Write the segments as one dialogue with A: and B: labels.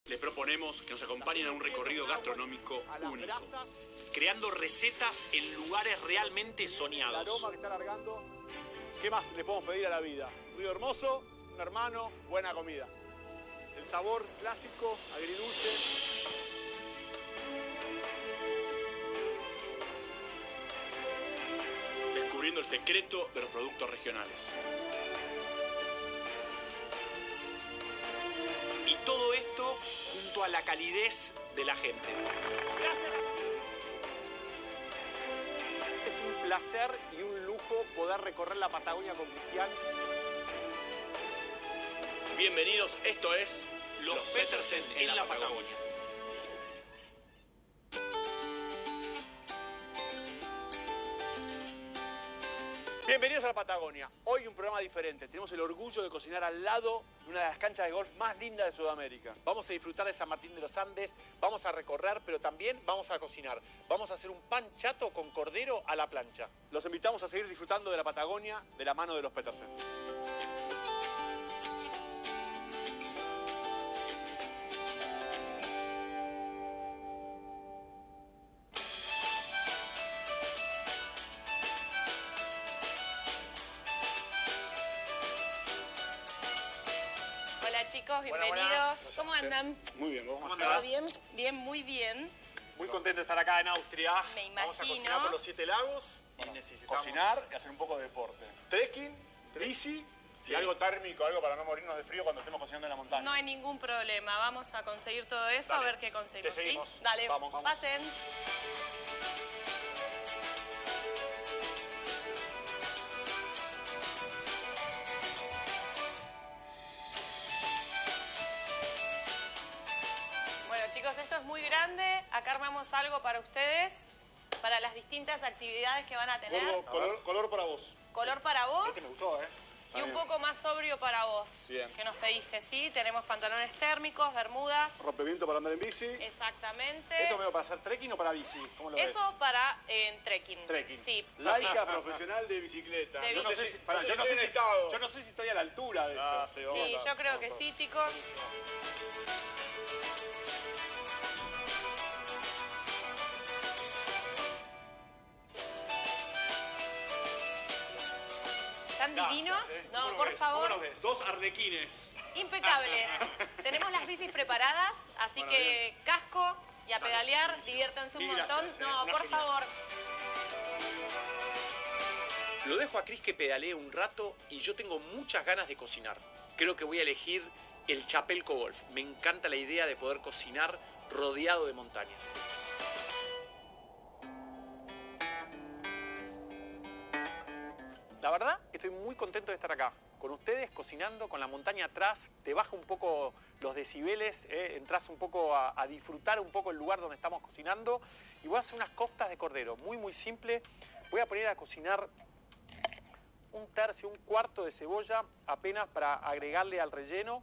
A: Les proponemos que nos acompañen a un recorrido gastronómico único, creando recetas en lugares realmente
B: El
A: soñados.
B: aroma que está largando. ¿Qué más le podemos pedir a la vida? Río hermoso, un hermano, buena comida. El sabor clásico, agridulce.
A: Descubriendo el secreto de los productos regionales. Y todo esto junto a la calidez de la gente.
B: Es un placer y un lujo poder recorrer la Patagonia con Cristian.
A: Bienvenidos, esto es Los Petersen en la Patagonia.
B: Bienvenidos a la Patagonia. Hoy un programa diferente. Tenemos el orgullo de cocinar al lado de una de las canchas de golf más lindas de Sudamérica. Vamos a disfrutar de San Martín de los Andes, vamos a recorrer, pero también vamos a cocinar. Vamos a hacer un pan chato con cordero a la plancha. Los invitamos a seguir disfrutando de la Patagonia de la mano de los Petersen.
C: Hola chicos, bienvenidos.
B: Buenas.
C: ¿Cómo andan?
B: Muy bien, ¿cómo
C: ¿Todo
B: andás?
C: bien? Bien, muy bien.
B: Muy contento de estar acá en Austria.
C: Me
B: Vamos a
C: imagino.
B: cocinar por los 7 lagos y necesitamos cocinar y hacer un poco de deporte. Trekking, bici y algo térmico, algo para no morirnos de frío cuando estemos cocinando en la montaña.
C: No hay ningún problema. Vamos a conseguir todo eso,
B: Dale.
C: a ver qué conseguimos.
B: Te seguimos.
C: ¿Sí? Dale,
B: Vamos.
C: pasen. Bueno chicos, esto es muy grande. Acá armamos algo para ustedes, para las distintas actividades que van a tener.
B: Color para vos.
C: Color para vos.
B: Este me gustó, ¿eh?
C: Y un poco más sobrio para vos.
B: Bien.
C: Que nos pediste, ¿sí? Tenemos pantalones térmicos, bermudas.
B: Rompimiento para andar en bici.
C: Exactamente.
B: ¿Esto medio para hacer trekking o para bici? ¿Cómo lo ves?
C: Eso para trekking.
B: Trekking.
C: Sí.
B: Laica profesional de bicicleta.
C: De
B: Yo no sé
C: bici.
B: si, yo no sé si estoy a la altura de esto.
C: Sí, yo creo que sí, chicos. ¿Están divinos? No, por favor.
B: Dos arlequines.
C: Impecables. Tenemos las bicis preparadas, así
B: Bueno,
C: que casco y a pedalear, diviértanse un
B: Mil
C: montón.
B: gracias,
C: No,
B: una
C: por
B: genial.
C: favor.
A: Lo dejo a Cris que pedalee un rato y yo tengo muchas ganas de cocinar. Creo que voy a elegir el Chapelco Golf. Me encanta la idea de poder cocinar rodeado de montañas.
B: La verdad, estoy muy contento de estar acá, con ustedes, cocinando, con la montaña atrás. Te baja un poco los decibeles, entras un poco a disfrutar un poco el lugar donde estamos cocinando. Y voy a hacer unas costas de cordero, muy simple. Voy a poner a cocinar un tercio, un cuarto de cebolla, apenas para agregarle al relleno.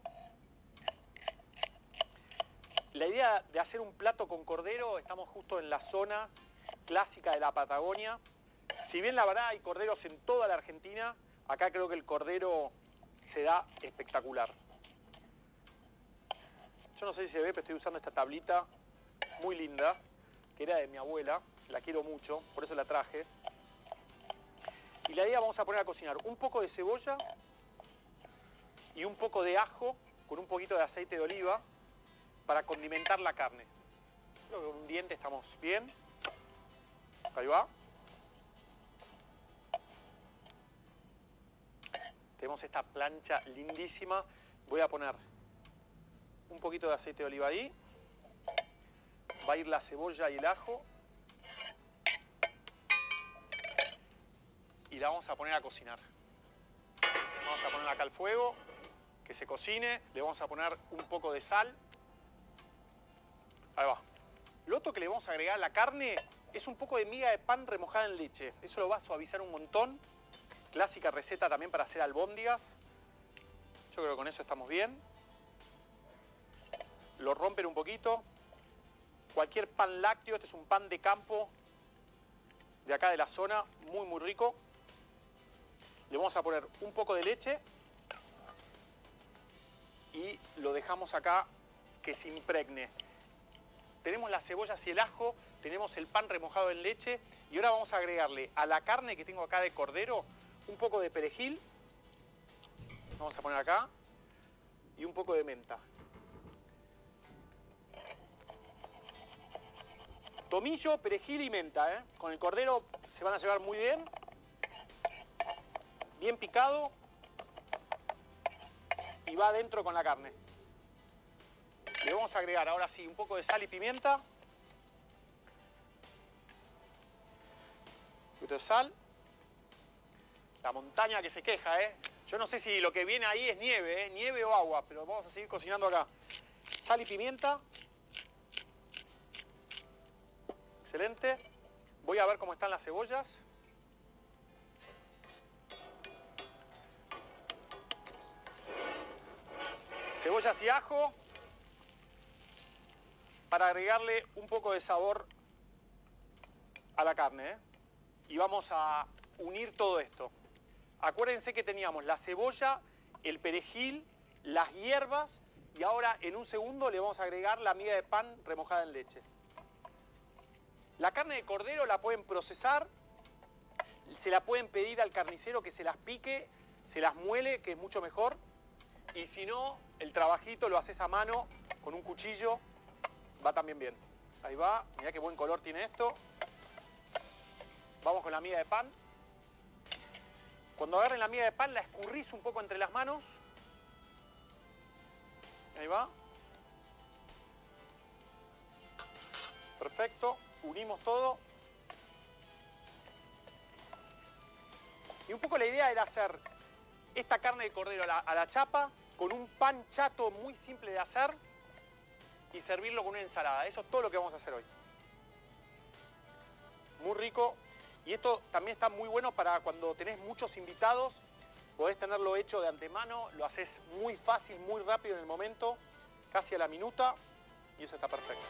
B: La idea de hacer un plato con cordero, estamos justo en la zona clásica de la Patagonia. Si bien la verdad hay corderos en toda la Argentina, acá creo que el cordero se da espectacular. Yo no sé si se ve, pero estoy usando esta tablita muy linda, que era de mi abuela, la quiero mucho, por eso la traje. Y la idea vamos a poner a cocinar un poco de cebolla y un poco de ajo con un poquito de aceite de oliva para condimentar la carne. Creo que con un diente estamos bien. Ahí va. Tenemos esta plancha lindísima. Voy a poner un poquito de aceite de oliva ahí. Va a ir la cebolla y el ajo. Y la vamos a poner a cocinar. Vamos a ponerla acá al fuego, que se cocine. Le vamos a poner un poco de sal. Ahí va. Lo otro que le vamos a agregar a la carne es un poco de miga de pan remojada en leche. Eso lo va a suavizar un montón. Clásica receta también para hacer albóndigas. Yo creo que con eso estamos bien. Lo rompen un poquito. Cualquier pan lácteo, este es un pan de campo de acá de la zona, muy rico. Le vamos a poner un poco de leche y lo dejamos acá que se impregne. Tenemos las cebollas y el ajo, tenemos el pan remojado en leche y ahora vamos a agregarle a la carne que tengo acá de cordero un poco de perejil. Vamos a poner acá y un poco de menta. Tomillo, perejil y menta, ¿eh? Con el cordero se van a llevar muy bien. Bien picado. Y va adentro con la carne. Le vamos a agregar ahora sí un poco de sal y pimienta. Un poquito de sal. La montaña que se queja, ¿eh? Yo no sé si lo que viene ahí es nieve, ¿eh? Nieve o agua, pero vamos a seguir cocinando acá. Sal y pimienta. Excelente. Voy a ver cómo están las cebollas. Cebollas y ajo para agregarle un poco de sabor a la carne, ¿eh? Y vamos a unir todo esto. Acuérdense que teníamos la cebolla, el perejil, las hierbas y ahora en un segundo le vamos a agregar la miga de pan remojada en leche. La carne de cordero la pueden procesar, se la pueden pedir al carnicero que se las pique, se las muele, que es mucho mejor. Y si no, el trabajito lo haces a mano con un cuchillo, va también bien. Ahí va, mirá qué buen color tiene esto. Vamos con la miga de pan. Cuando agarren la miga de pan la escurrís un poco entre las manos. Ahí va. Perfecto. Unimos todo. Y un poco la idea era hacer esta carne de cordero a la chapa con un pan chato muy simple de hacer y servirlo con una ensalada. Eso es todo lo que vamos a hacer hoy. Muy rico. Y esto también está muy bueno para cuando tenés muchos invitados. Podés tenerlo hecho de antemano. Lo haces muy fácil, muy rápido en el momento. Casi a la minuta. Y eso está perfecto.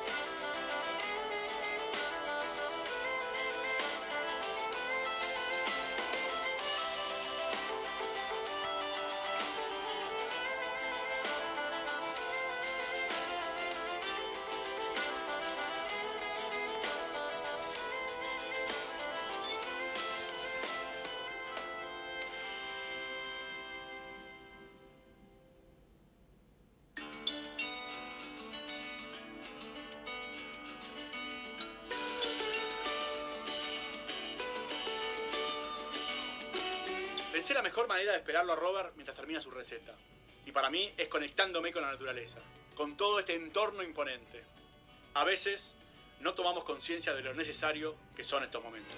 D: Pensé la mejor manera de esperarlo a Robert mientras termina su receta. Y para mí es conectándome con la naturaleza, con todo este entorno imponente. A veces no tomamos conciencia de lo necesario que son estos momentos.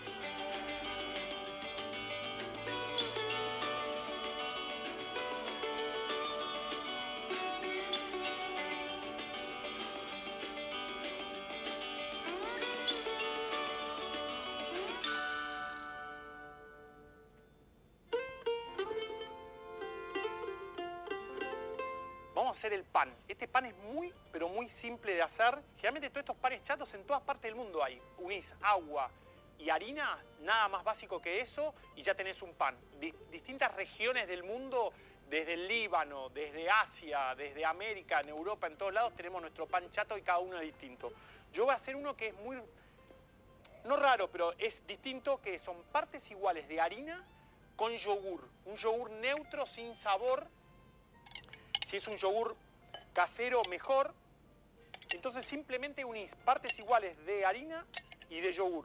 B: Vamos a hacer el pan. Este pan es muy, pero muy simple de hacer. Generalmente todos estos panes chatos en todas partes del mundo hay. Unís agua y harina, nada más básico que eso, y ya tenés un pan. Distintas regiones del mundo, desde el Líbano, desde Asia, desde América, en Europa, en todos lados tenemos nuestro pan chato y cada uno es distinto. Yo voy a hacer uno que es muy, no raro, pero es distinto, que son partes iguales de harina con yogur. Un yogur neutro, sin sabor. Si es un yogur casero, mejor. Entonces simplemente unís partes iguales de harina y de yogur.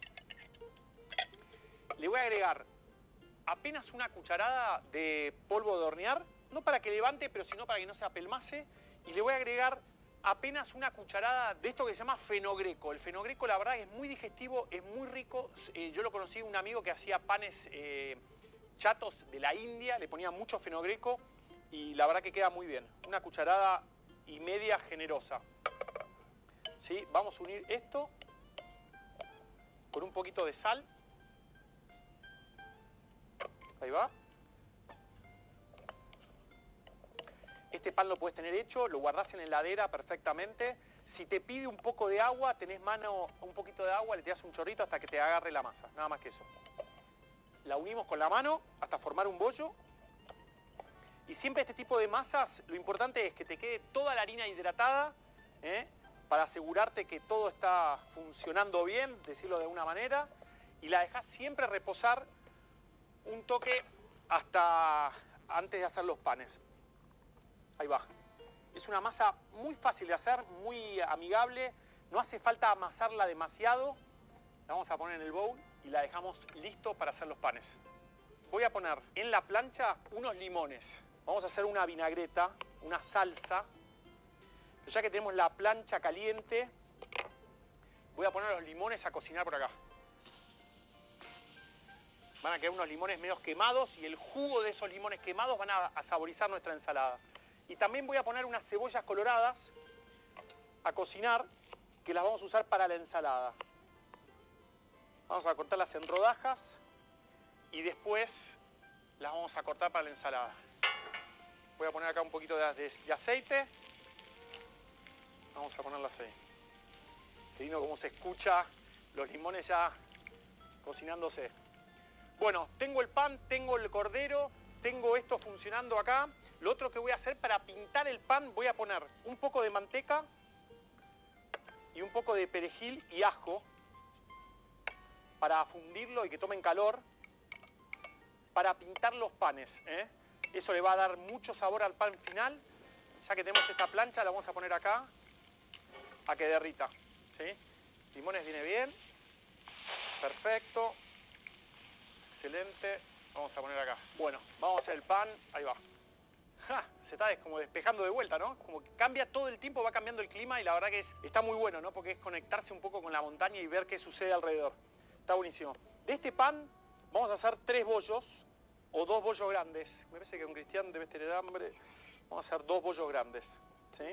B: Le voy a agregar apenas una cucharada de polvo de hornear, no para que levante, pero sino para que no se apelmace. Y le voy a agregar apenas una cucharada de esto que se llama fenogreco. El fenogreco, la verdad, es muy digestivo, es muy rico. Yo lo conocí de un amigo que hacía panes chatos de la India, le ponía mucho fenogreco. Y la verdad que queda muy bien. Una cucharada y media generosa. ¿Sí? Vamos a unir esto con un poquito de sal. Ahí va. Este pan lo puedes tener hecho, lo guardás en la heladera perfectamente. Si te pide un poco de agua, tenés mano, un poquito de agua, le tirás un chorrito hasta que te agarre la masa. Nada más que eso. La unimos con la mano hasta formar un bollo. Y siempre este tipo de masas, lo importante es que te quede toda la harina hidratada, para asegurarte que todo está funcionando bien, decirlo de alguna manera, y la dejas siempre reposar un toque hasta antes de hacer los panes. Ahí va. Es una masa muy fácil de hacer, muy amigable, no hace falta amasarla demasiado. La vamos a poner en el bowl y la dejamos listo para hacer los panes. Voy a poner en la plancha unos limones. Vamos a hacer una vinagreta, una salsa. Pero ya que tenemos la plancha caliente, voy a poner los limones a cocinar por acá. Van a quedar unos limones medio quemados y el jugo de esos limones quemados van a saborizar nuestra ensalada. Y también voy a poner unas cebollas coloradas a cocinar, que las vamos a usar para la ensalada. Vamos a cortarlas en rodajas y después las vamos a cortar para la ensalada. Voy a poner acá un poquito de aceite. Vamos a ponerlas ahí. Qué lindo cómo se escucha los limones ya cocinándose. Bueno, tengo el pan, tengo el cordero, tengo esto funcionando acá. Lo otro que voy a hacer para pintar el pan, voy a poner un poco de manteca y un poco de perejil y ajo para fundirlo y que tomen calor, para pintar los panes. Eso le va a dar mucho sabor al pan final. Ya que tenemos esta plancha, la vamos a poner acá a que derrita. ¿Sí? Limones viene bien. Perfecto. Excelente. Vamos a poner acá. Bueno, vamos a hacer el pan. Ahí va. ¡Ja! Se está como despejando de vuelta, ¿no? Como que cambia todo el tiempo, va cambiando el clima y la verdad que está muy bueno, ¿no? Porque es conectarse un poco con la montaña y ver qué sucede alrededor. Está buenísimo. De este pan vamos a hacer 3 bollos o 2 bollos grandes. Me parece que un cristiano debe tener hambre. Vamos a hacer 2 bollos grandes. ¿Sí?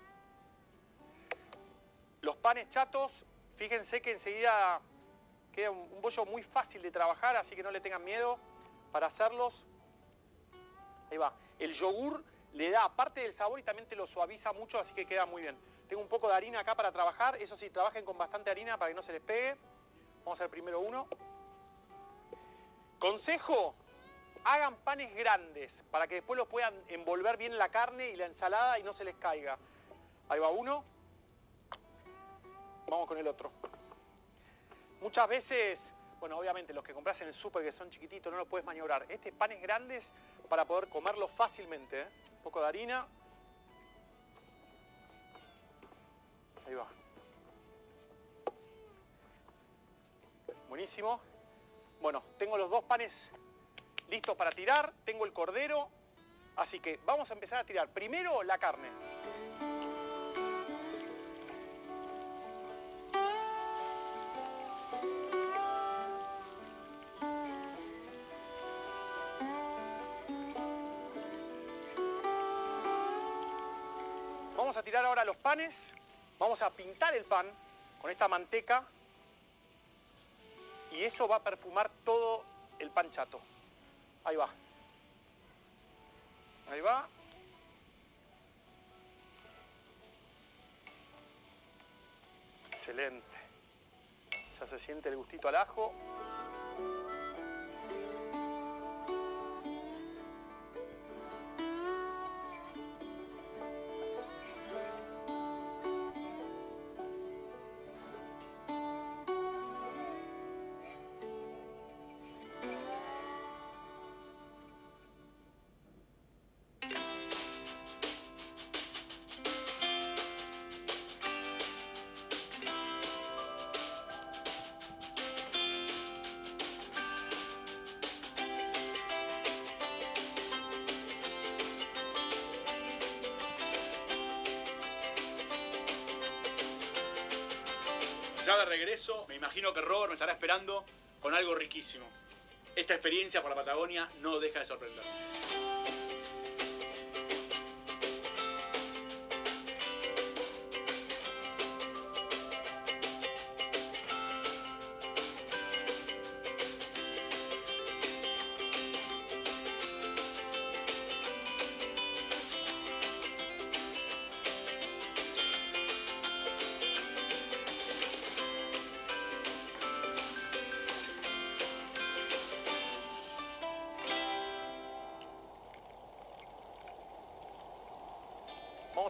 B: Los panes chatos, fíjense que enseguida queda un bollo muy fácil de trabajar, así que no le tengan miedo para hacerlos. Ahí va. El yogur le da aparte del sabor y también te lo suaviza mucho, así que queda muy bien. Tengo un poco de harina acá para trabajar. Eso sí, trabajen con bastante harina para que no se les pegue. Vamos a hacer primero uno. Consejo, hagan panes grandes para que después los puedan envolver bien la carne y la ensalada y no se les caiga. Ahí va uno. Vamos con el otro. Muchas veces, bueno, obviamente los que compras en el súper que son chiquititos no los puedes maniobrar. Este es panes grandes para poder comerlos fácilmente. Un poco de harina. Ahí va. Buenísimo. Bueno, tengo los 2 panes listos para tirar. Tengo el cordero. Así que vamos a empezar a tirar. Primero la carne. Vamos a tirar ahora los panes. Vamos a pintar el pan con esta manteca. Y eso va a perfumar todo el pan chato. Ahí va. Ahí va. Excelente. Ya se siente el gustito al ajo.
D: Ya de regreso, me imagino que Robert me estará esperando con algo riquísimo. Esta experiencia por la Patagonia no deja de sorprender.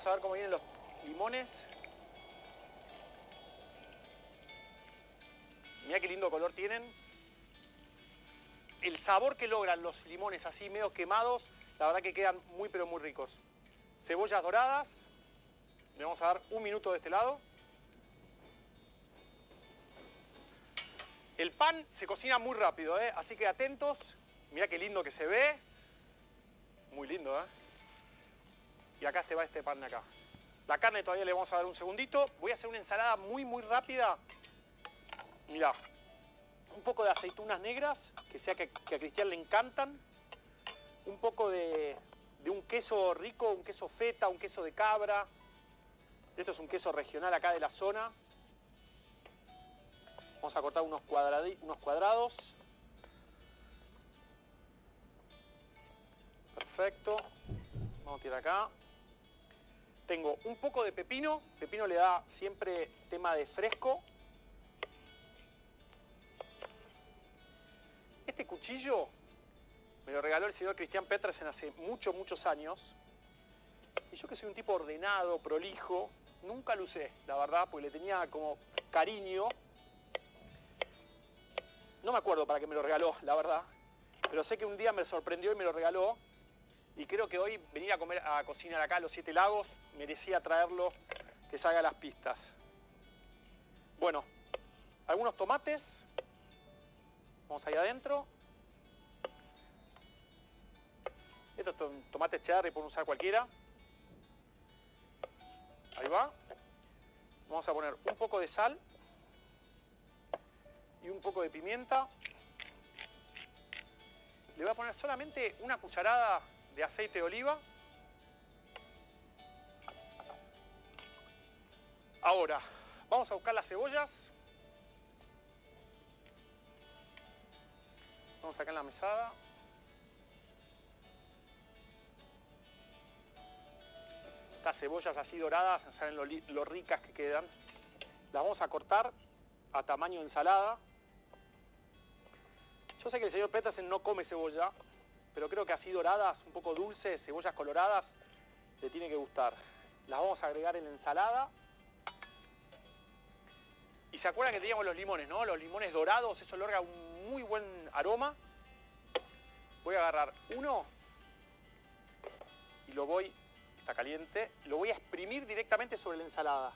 B: Vamos a ver cómo vienen los limones. Mirá qué lindo color tienen. El sabor que logran los limones así medio quemados, la verdad que quedan muy pero muy ricos. Cebollas doradas. Le vamos a dar 1 minuto de este lado. El pan se cocina muy rápido, así que atentos. Mirá qué lindo que se ve. Muy lindo, Y acá va este pan de acá. La carne todavía le vamos a dar un segundito. Voy a hacer una ensalada muy rápida. Mirá, un poco de aceitunas negras, que a Cristian le encantan. Un poco de un queso rico, un queso feta, un queso de cabra. Esto es un queso regional acá de la zona. Vamos a cortar unos cuadrados. Perfecto. Vamos a tirar acá. Tengo un poco de pepino. Pepino le da siempre tema de fresco. Este cuchillo me lo regaló el señor Cristian Petersen hace muchos años. Y yo que soy un tipo ordenado, prolijo, nunca lo usé, la verdad, porque le tenía como cariño. No me acuerdo para qué me lo regaló, la verdad. Pero sé que un día me sorprendió y me lo regaló. Y creo que hoy venir a cocinar acá a los 7 Lagos merecía traerlo, que salga a las pistas. Bueno, algunos tomates. Vamos ahí adentro. Estos son tomates cherry, pueden usar cualquiera. Ahí va. Vamos a poner un poco de sal y un poco de pimienta. Le voy a poner solamente una cucharada de aceite de oliva. Ahora, vamos a buscar las cebollas. Vamos acá en la mesada. Estas cebollas así doradas, no saben lo ricas que quedan. Las vamos a cortar a tamaño ensalada. Yo sé que el señor Petersen no come cebolla, pero creo que así doradas, un poco dulces, cebollas coloradas, le tiene que gustar. Las vamos a agregar en la ensalada. Y se acuerdan que teníamos los limones, ¿no? Los limones dorados, eso logra un muy buen aroma. Voy a agarrar uno y lo voy, está caliente, lo voy a exprimir directamente sobre la ensalada.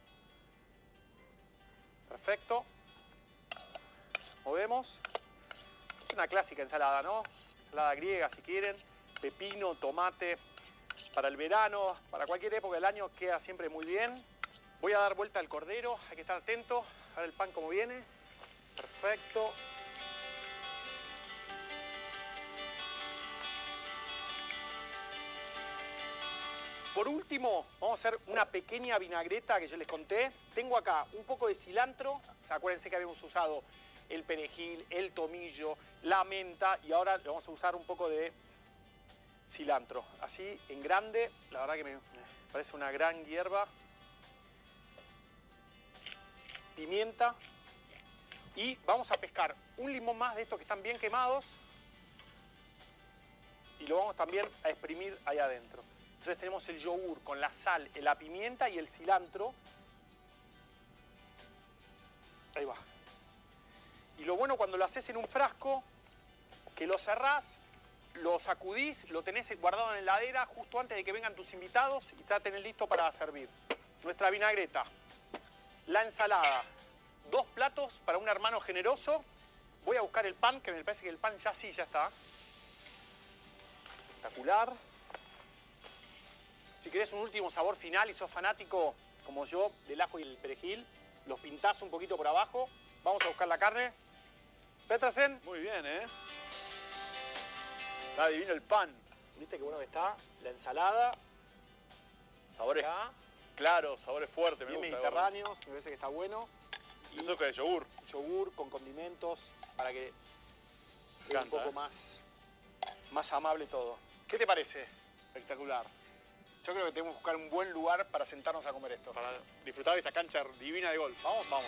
B: Perfecto. Movemos. Es una clásica ensalada, ¿no? Ensalada griega si quieren. Pepino, tomate. Para el verano, para cualquier época del año queda siempre muy bien. Voy a dar vuelta al cordero, hay que estar atento. A ver el pan cómo viene. Perfecto. Por último, vamos a hacer una pequeña vinagreta que yo les conté. Tengo acá un poco de cilantro. Acuérdense que habíamos usado el perejil, el tomillo, la menta y ahora le vamos a usar un poco de cilantro. Así, en grande, la verdad que me parece una gran hierba. Pimienta. Y vamos a pescar un limón más de estos que están bien quemados. Y lo vamos también a exprimir ahí adentro. Entonces tenemos el yogur con la sal, la pimienta y el cilantro. Ahí va. Y lo bueno cuando lo haces en un frasco, que lo cerrás, lo sacudís, lo tenés guardado en la heladera justo antes de que vengan tus invitados y te la tenés listo para servir. Nuestra vinagreta, la ensalada, 2 platos para un hermano generoso. Voy a buscar el pan, que me parece que el pan ya sí, ya está. Espectacular. Si querés un último sabor final y sos fanático, como yo, del ajo y el perejil, los pintás un poquito por abajo. Vamos a buscar la carne. Petersen.
D: Muy bien, ¿eh? Está divino el pan.
B: ¿Viste qué bueno que está? La ensalada.
D: Sabores claros, sabores fuertes.
B: Bien
D: me gusta,
B: mediterráneos, me parece que está bueno.
D: Y eso que es yogur.
B: Yogur con condimentos para que quede un
D: Encanta,
B: poco más amable todo. ¿Qué te parece?
D: Espectacular.
B: Yo creo que tenemos que buscar un buen lugar para sentarnos a comer esto.
D: Para disfrutar de esta cancha divina de golf. Vamos, vamos.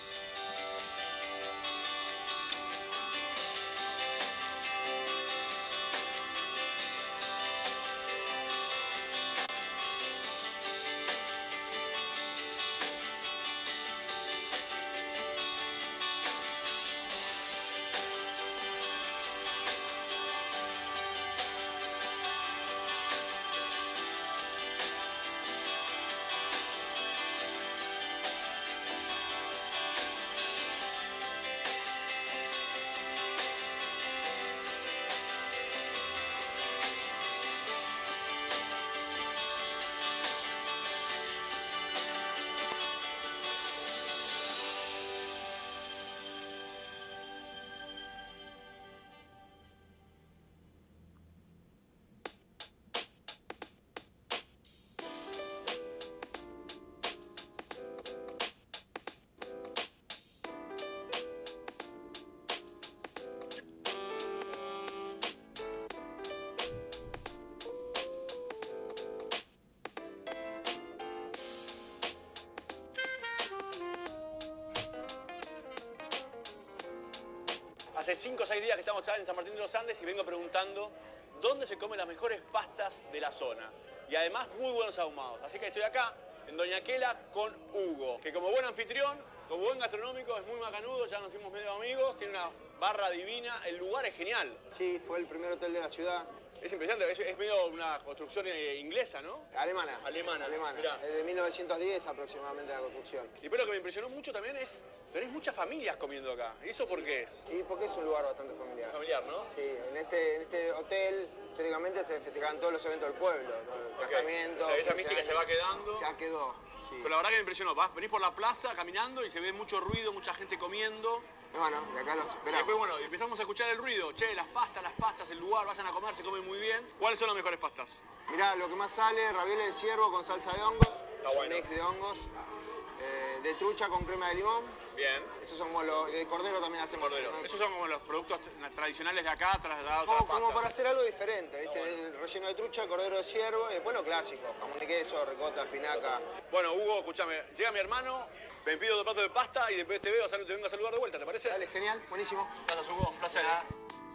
A: Hace 5 o 6 días que estamos acá en San Martín de los Andes y vengo preguntando dónde se comen las mejores pastas de la zona. Y además muy buenos ahumados. Así que estoy acá en Doña Aquela con Hugo, que como buen anfitrión, como buen gastronómico, es muy macanudo, ya nos hicimos medio amigos, tiene una barra divina, el lugar es genial.
E: Sí, fue el primer hotel de la ciudad.
A: Es impresionante, es medio una construcción inglesa, ¿no?
E: Alemana.
A: Alemana.
E: Mirá. Es de 1910 aproximadamente la construcción.
A: Y pero lo que me impresionó mucho también es, tenés muchas familias comiendo acá. ¿Y eso por qué es?
E: Y porque es un lugar bastante familiar.
A: Familiar, ¿no?
E: Sí, en este hotel teóricamente se festejaban todos los eventos del pueblo, ¿no? El casamiento.
A: Esa mística se va quedando.
E: Ya quedó, sí.
A: Pero la verdad que me impresionó, venís por la plaza caminando y se ve mucho ruido, mucha gente comiendo.
E: Bueno, de acá los
A: Y
E: esperamos.
A: después, bueno, empezamos a escuchar el ruido. Che, las pastas, el lugar, vayan a comer, se come muy bien. ¿Cuáles son las mejores pastas?
E: Mirá, lo que más sale, ravioles de ciervo con salsa de hongos.
A: Está bueno.
E: Un mix de hongos. De trucha con crema de limón.
A: Bien.
E: Esos son como los... De cordero también hacemos.
A: Cordero.
E: ¿No?
A: Esos son como los productos tradicionales de acá, trasladados a
E: Como,
A: las pastas.
E: como para hacer algo diferente, ¿viste? El relleno de trucha, cordero de ciervo y después lo clásico. Jamón de queso, ricota, espinaca.
A: Bueno, Hugo, escúchame, llega mi hermano, me pido 2 platos de pasta y después te vengo a saludar de vuelta, ¿te parece?
E: Dale, genial, buenísimo.
A: Gracias, Hugo, un placer.
E: Nada.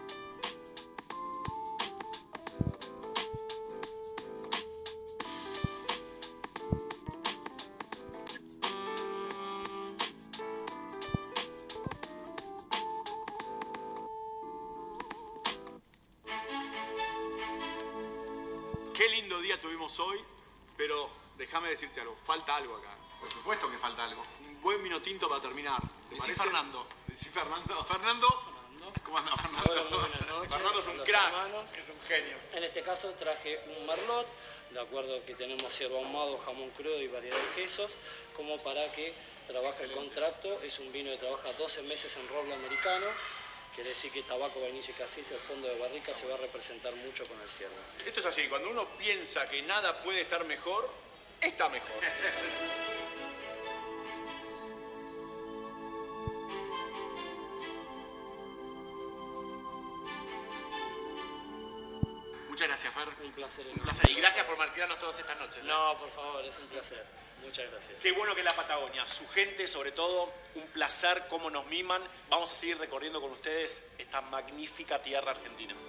A: Qué lindo día tuvimos hoy, pero déjame decirte algo, falta algo acá.
F: Por supuesto que falta algo.
A: Un buen vino tinto para terminar. ¿Te
F: Decí
A: parece?
F: Fernando.
A: Decí Fernando.
F: Fernando. ¿Cómo anda Fernando?
G: Hola, muy buenas noches.
A: Fernando es un
G: Los
A: crack,
G: hermanos.
A: es un genio.
G: En este caso traje un merlot, de acuerdo que tenemos ciervo ahumado, jamón crudo y variedad de quesos, como para que trabaje el contrato. Es un vino que trabaja 12 meses en roble americano, quiere decir que tabaco, vainilla y casis, el fondo de barrica se va a representar mucho con el ciervo.
A: Esto es así, cuando uno piensa que nada puede estar mejor, está mejor.
F: Muchas gracias, Fer.
G: Un placer
F: Un
G: enorme.
F: placer. Y gracias por marcarnos todas estas noches.
G: No, por favor, es un placer. Muchas gracias.
F: Qué bueno que es la Patagonia. Su gente, sobre todo, un placer cómo nos miman. Vamos a seguir recorriendo con ustedes esta magnífica tierra argentina.